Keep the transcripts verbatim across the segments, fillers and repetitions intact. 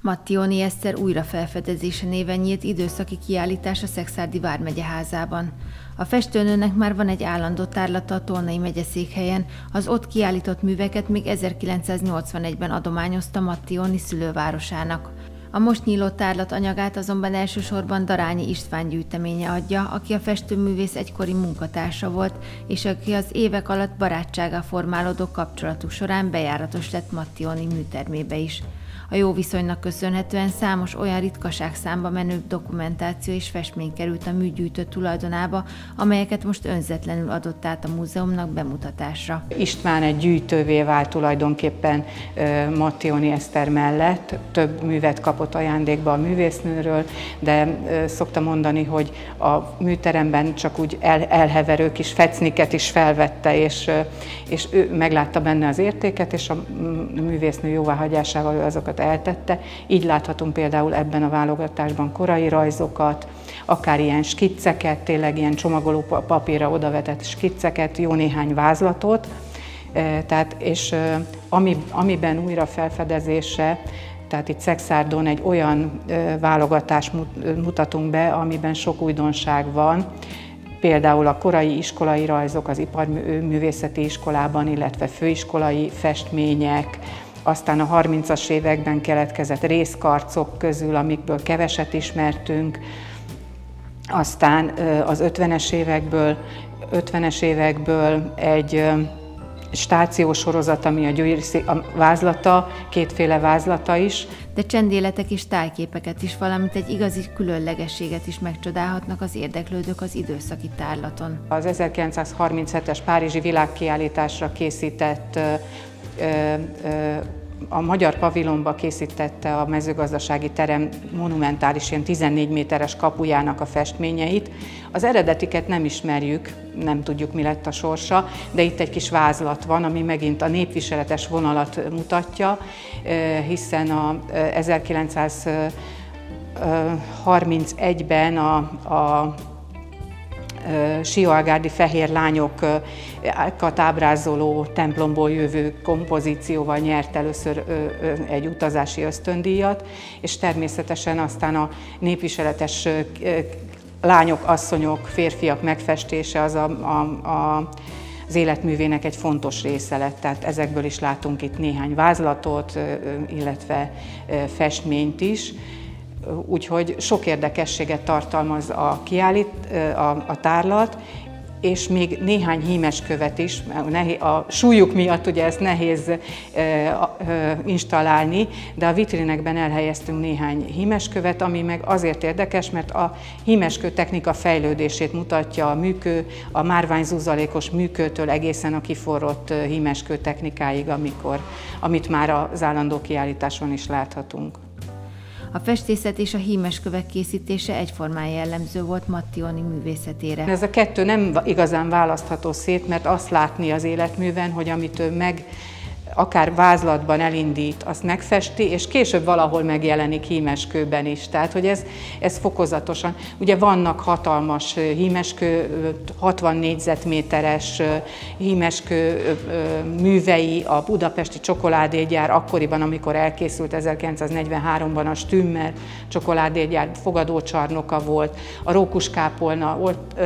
Mattioni Eszter újrafelfedezése néven nyílt időszaki kiállítás a Szekszárdi vármegye házában. A festőnőnek már van egy állandó tárlata a Tolnai megyeszékhelyen, az ott kiállított műveket még ezerkilencszáznyolcvanegyben adományozta Mattioni szülővárosának. A most nyíló tárlat anyagát azonban elsősorban Darányi István gyűjteménye adja, aki a festőművész egykori munkatársa volt, és aki az évek alatt barátságá formálódó kapcsolatuk során bejáratos lett Mattioni műtermébe is. A jó viszonynak köszönhetően számos olyan ritkaságszámba menő dokumentáció és festmény került a műgyűjtő tulajdonába, amelyeket most önzetlenül adott át a múzeumnak bemutatásra. István egy gyűjtővé vált tulajdonképpen Mattioni Eszter mellett, több művet kapott ajándékba a művésznőről, de szokta mondani, hogy a műteremben csak úgy el, elheverő kis fecniket is felvette, és, és ő meglátta benne az értéket, és a művésznő jóváhagyásával ő azokat eltette. Így láthatunk például ebben a válogatásban korai rajzokat, akár ilyen skicceket, tényleg ilyen csomagoló papírra odavetett skicceket, jó néhány vázlatot. Tehát, és ami, amiben újra felfedezése, tehát itt Szekszárdon egy olyan válogatást mutatunk be, amiben sok újdonság van, például a korai iskolai rajzok az iparművészeti iskolában, illetve főiskolai festmények, aztán a harmincas években keletkezett részkarcok közül, amikből keveset ismertünk, aztán az ötvenes évekből, ötvenes évekből egy stációs sorozat, ami a Győri a vázlata, kétféle vázlata is. De csendéletek és tájképeket is, valamint egy igazi különlegességet is megcsodálhatnak az érdeklődők az időszaki tárlaton. Az ezerkilencszázharminchetes párizsi világkiállításra készített a Magyar Pavilonba készítette a mezőgazdasági terem monumentális, ilyen tizennégy méteres kapujának a festményeit. Az eredetiket nem ismerjük, nem tudjuk, mi lett a sorsa, de itt egy kis vázlat van, ami megint a népviseletes vonalat mutatja, hiszen a ezerkilencszázharmincegyben a, a sióalgárdi fehér lányokat ábrázoló templomból jövő kompozícióval nyert először egy utazási ösztöndíjat, és természetesen aztán a népviseletes lányok, asszonyok, férfiak megfestése az a, a, a, az életművének egy fontos része lett, tehát ezekből is látunk itt néhány vázlatot, illetve festményt is. Úgyhogy sok érdekességet tartalmaz a, kiállít, a, a tárlat, és még néhány hímeskövet is, a súlyuk miatt ugye ezt nehéz installálni, de a vitrinekben elhelyeztünk néhány hímeskövet, ami meg azért érdekes, mert a hímeskő technika fejlődését mutatja a műkő, a márványzúzalékos műkőtől egészen a kiforrott hímeskő technikáig, amikor, amit már az állandó kiállításon is láthatunk. A festészet és a hímeskövek készítése egyformán jellemző volt Mattioni művészetére. Ez a kettő nem igazán választható szét, mert azt látni az életműven, hogy amit ő meg akár vázlatban elindít, azt megfesti, és később valahol megjelenik hímeskőben is. Tehát, hogy ez, ez fokozatosan. Ugye vannak hatalmas hímeskő, hatvan négyzetméteres hímeskő művei, a budapesti csokoládégyár akkoriban, amikor elkészült ezerkilencszáznegyvenháromban a Stümmer csokoládégyár fogadócsarnoka volt, a Rókuskápolna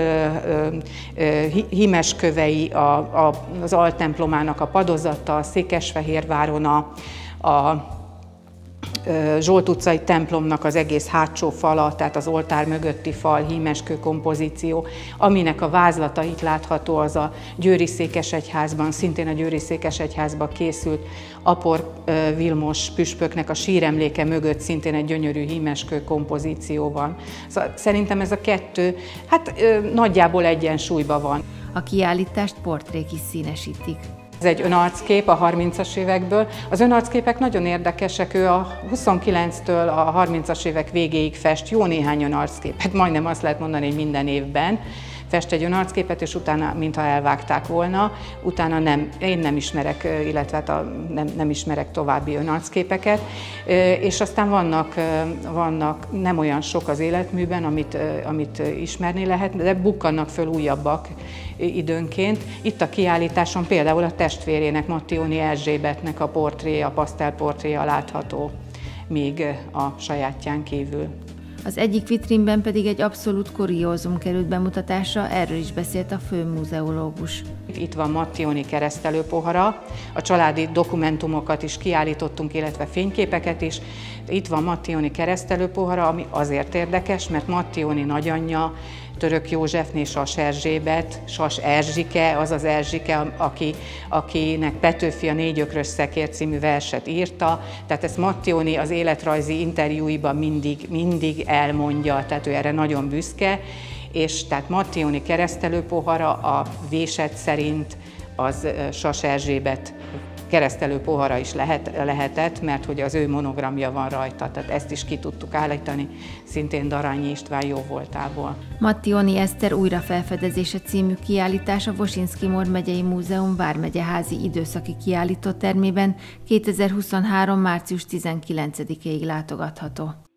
hímeskövei, a, a, az altemplomának a padozata, a Székesfehérváron a, a Zsolt utcai templomnak az egész hátsó fala, tehát az oltár mögötti fal, hímeskő kompozíció, aminek a vázlatait látható az a Győri Székesegyházban, szintén a Győri Székesegyházban készült Apor Vilmos püspöknek a síremléke mögött szintén egy gyönyörű hímeskő kompozíció van. Szóval szerintem ez a kettő, hát nagyjából egyensúlyban van. A kiállítást portrék is színesítik. Ez egy önarckép a harmincas évekből. Az önarcképek nagyon érdekesek, ő a huszonkilenctől a harmincas évek végéig fest jó néhány önarcképet, majdnem azt lehet mondani, hogy minden évben fest egy önarcképet, és utána, mintha elvágták volna, utána nem, én nem ismerek, illetve hát a, nem, nem ismerek további önarcképeket, és aztán vannak, vannak nem olyan sok az életműben, amit, amit ismerni lehet, de bukkannak föl újabbak időnként. Itt a kiállításon például a testvérének, Mattioni Erzsébetnek a portréja, a pasztelportréja látható. még a sajátján kívül. Az egyik vitrínben pedig egy abszolút kuriózum került bemutatásra, erről is beszélt a főmuzeológus. Itt van Mattioni keresztelő pohara, a családi dokumentumokat is kiállítottunk, illetve fényképeket is. Itt van Mattioni keresztelő pohara, ami azért érdekes, mert Mattioni nagyanyja, Török Józsefné Sas Erzsébet, Sas Erzsike, az az Erzsike, aki, akinek Petőfi a Négyökrös szekér című verset írta, tehát ezt Mattioni az életrajzi interjúiban mindig, mindig elmondja, tehát ő erre nagyon büszke, és tehát Mattioni keresztelő pohara a vésed szerint az Sas Erzsébet keresztelő pohara is lehet, lehetett, mert hogy az ő monogramja van rajta, tehát ezt is ki tudtuk állítani, szintén Darányi István jóvoltából. Mattioni Eszter újrafelfedezése című kiállítás a Vosinski-Mor megyei múzeum vármegyeházi időszaki kiállítótermében kétezer-huszonhárom. március tizenkilencedikéig látogatható.